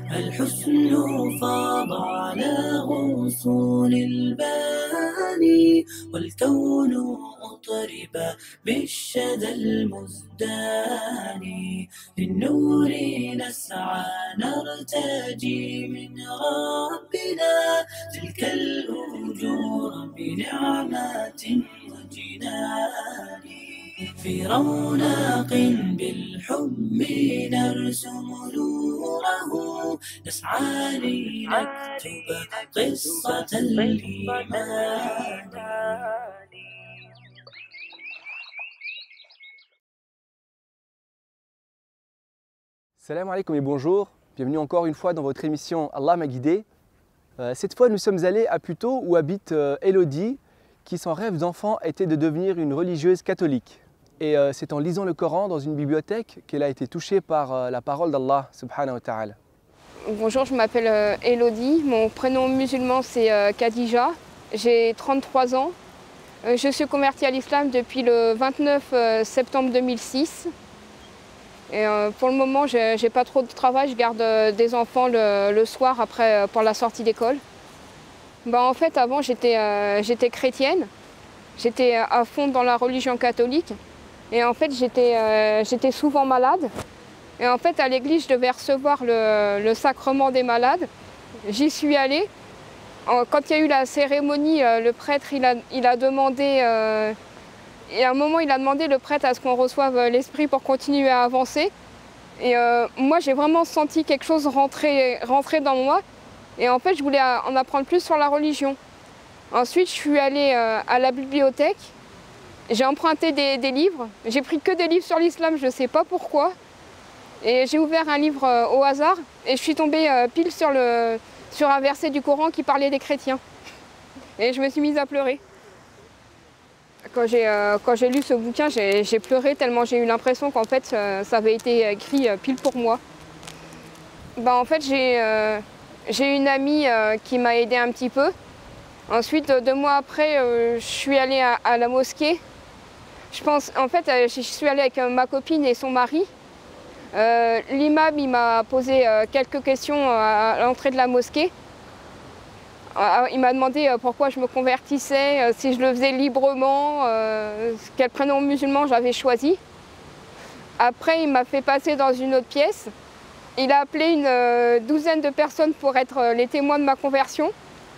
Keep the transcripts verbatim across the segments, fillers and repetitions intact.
الحسن فاض على غصون الباني والكون أطرب بالشدى المزدان للنور نسعى نرتجي من ربنا تلك الأجور بنعمات وجنان في رونق بالحب نرسم نوره نسعى لنكتب قصة الإيمان. Salam alaikum et bonjour, bienvenue encore une fois dans votre émission Allah m'a guidé. Euh, cette fois nous sommes allés à Puteaux où habite euh, Elodie qui son rêve d'enfant était de devenir une religieuse catholique. Et euh, c'est en lisant le Coran dans une bibliothèque qu'elle a été touchée par euh, la parole d'Allah subhanahu wa ta'ala. Bonjour, je m'appelle euh, Elodie, mon prénom musulman c'est euh, Khadija, j'ai trente-trois ans. Euh, je suis convertie à l'islam depuis le vingt-neuf euh, septembre deux mille six. Et euh, pour le moment, je n'ai pas trop de travail, je garde euh, des enfants le, le soir après euh, pour la sortie d'école. Ben, en fait, avant, j'étais euh, j'étais chrétienne, j'étais à fond dans la religion catholique. Et en fait, j'étais euh, j'étais souvent malade. Et en fait, à l'église, je devais recevoir le, le sacrement des malades. J'y suis allée. Quand il y a eu la cérémonie, euh, le prêtre, il a, il a demandé... Euh, Et à un moment, il a demandé le prêtre à ce qu'on reçoive l'esprit pour continuer à avancer. Et euh, moi, j'ai vraiment senti quelque chose rentrer, rentrer dans moi. Et en fait, je voulais en apprendre plus sur la religion. Ensuite, je suis allée euh, à la bibliothèque. J'ai emprunté des, des livres. J'ai pris que des livres sur l'islam, je ne sais pas pourquoi. Et j'ai ouvert un livre euh, au hasard. Et je suis tombée euh, pile sur, le, sur un verset du Coran qui parlait des chrétiens. Et je me suis mise à pleurer. Quand j'ai euh, quand j'ai lu ce bouquin, j'ai pleuré tellement j'ai eu l'impression qu'en fait euh, ça avait été écrit euh, pile pour moi. Ben, en fait j'ai euh, j'ai une amie euh, qui m'a aidée un petit peu. Ensuite, deux mois après, euh, je suis allée à, à la mosquée. Je pense, en fait, euh, je suis allée avec euh, ma copine et son mari. Euh, L'imam il m'a posé euh, quelques questions à, à l'entrée de la mosquée. Il m'a demandé pourquoi je me convertissais, si je le faisais librement, quel prénom musulman j'avais choisi. Après, il m'a fait passer dans une autre pièce. Il a appelé une douzaine de personnes pour être les témoins de ma conversion.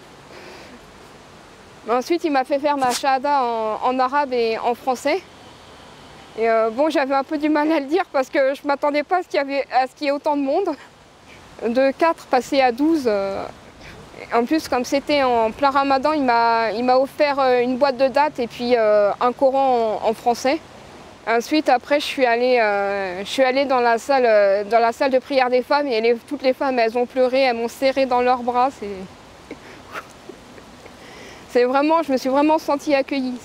Ensuite, il m'a fait faire ma shahada en, en arabe et en français. Et euh, bon, j'avais un peu du mal à le dire parce que je ne m'attendais pas à ce qu'il y avait, à ce qu'il y ait autant de monde. De quatre passer à douze. Euh, En plus, comme c'était en plein ramadan, il m'a offert une boîte de dates et puis euh, un Coran en, en français. Ensuite, après, je suis allée, euh, je suis allée dans, la salle, euh, dans la salle de prière des femmes et les, toutes les femmes, elles ont pleuré, elles m'ont serré dans leurs bras. C'est vraiment, je me suis vraiment sentie accueillie.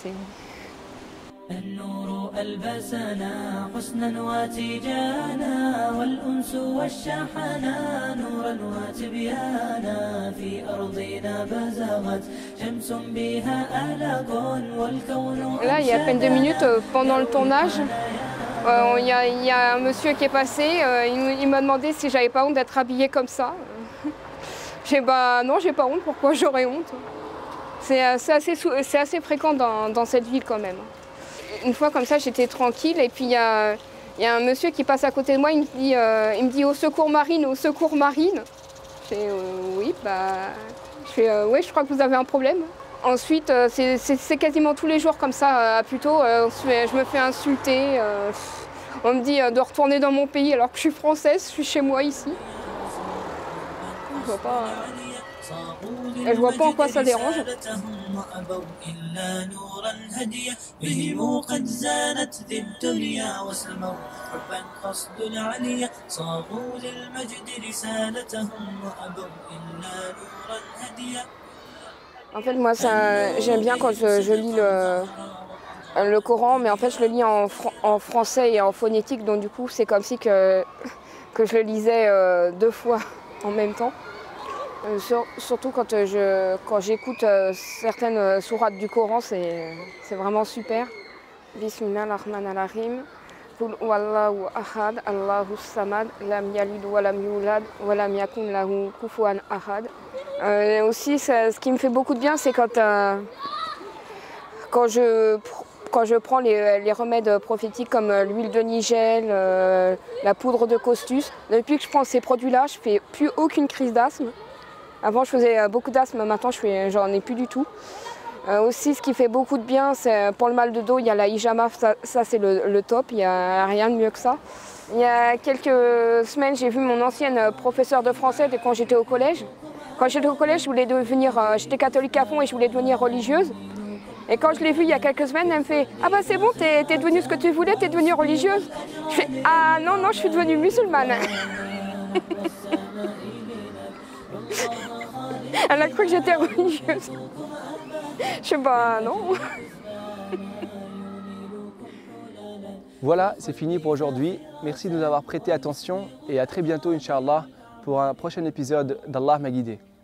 ألبسنا حسنا وتيجانا والأنس والشحنا نورا وتبيانا في أرضنا بزغت شمس بها ألق والكون. Là, il y a à peine deux minutes, pendant le tournage, il euh, y, y a un monsieur qui est passé, euh, il, il m'a demandé si j'avais pas honte d'être habillée comme ça. J'ai bah non, j'ai pas honte, pourquoi j'aurais honte? C'est assez, assez fréquent dans, dans cette ville quand même. Une fois comme ça, j'étais tranquille et puis il y a, y a un monsieur qui passe à côté de moi, il me dit, euh, il me dit au secours marine, au secours marine. Je fais euh, oui, bah, je fais euh, oui, je crois que vous avez un problème. Ensuite, euh, c'est quasiment tous les jours comme ça à Puteaux, euh, je me fais insulter. Euh, on me dit euh, de retourner dans mon pays alors que je suis française, je suis chez moi ici. Je vois pas, euh, je vois pas en quoi ça dérange. وأبوا إلا نورا هديا بهم قد زانت ذي الدنيا وسموا حبا قصد العليا صاغوا للمجد رسالتهم وأبوا إلا نورا هديا. En fait, moi, j'aime bien quand je, je lis le, le Coran, mais en fait, je le lis en, fr en français et en phonétique, donc du coup, c'est comme si que, que je le lisais euh, deux fois en même temps. Euh, sur, surtout quand je quand j'écoute euh, certaines sourates du Coran, c'est vraiment super. Bismillah ar-Rahman ar-Rahim. Qul huwallahu ahad, Allahu samad, lam yalid wa lam yulad, wa lam yakun lahu kufuwan ahad. Euh, aussi, ça, ce qui me fait beaucoup de bien, c'est quand, euh, quand, je, quand je prends les, les remèdes prophétiques comme l'huile de nigel, euh, la poudre de costus. Depuis que je prends ces produits-là, je ne fais plus aucune crise d'asthme. Avant, je faisais beaucoup d'asthme, maintenant, je j'en ai plus du tout. Euh, aussi, ce qui fait beaucoup de bien, c'est pour le mal de dos, il y a la hijama, ça, ça c'est le, le top, il n'y a rien de mieux que ça. Il y a quelques semaines, j'ai vu mon ancienne professeure de français de quand j'étais au collège. Quand j'étais au collège, je voulais devenir, euh, j'étais catholique à fond et je voulais devenir religieuse. Et quand je l'ai vue il y a quelques semaines, elle me fait « Ah bah c'est bon, t'es t'es devenue ce que tu voulais, t'es devenue religieuse ». Je fais « Ah non, non, je suis devenue musulmane ». Elle a cru que j'étais religieuse. Je sais pas, non. Voilà, c'est fini pour aujourd'hui. Merci de nous avoir prêté attention et à très bientôt, Inch'Allah, pour un prochain épisode d'Allah m'a guidé.